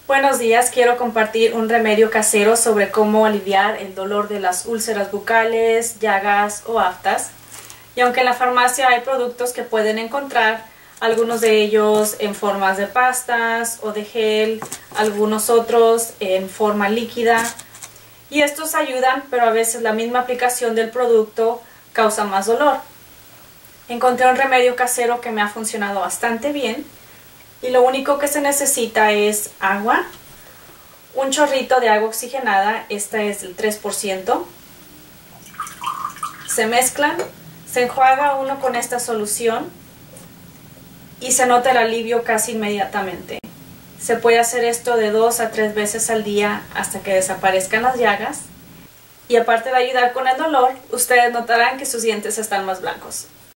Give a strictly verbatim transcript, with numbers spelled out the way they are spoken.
Buenos días, quiero compartir un remedio casero sobre cómo aliviar el dolor de las úlceras bucales, llagas o aftas. Y aunque en la farmacia hay productos que pueden encontrar, algunos de ellos en formas de pastas o de gel, algunos otros en forma líquida. Y estos ayudan, pero a veces la misma aplicación del producto causa más dolor. Encontré un remedio casero que me ha funcionado bastante bien. Y lo único que se necesita es agua, un chorrito de agua oxigenada, esta es del tres por ciento. Se mezclan, se enjuaga uno con esta solución y se nota el alivio casi inmediatamente. Se puede hacer esto de dos a tres veces al día hasta que desaparezcan las llagas. Y aparte de ayudar con el dolor, ustedes notarán que sus dientes están más blancos.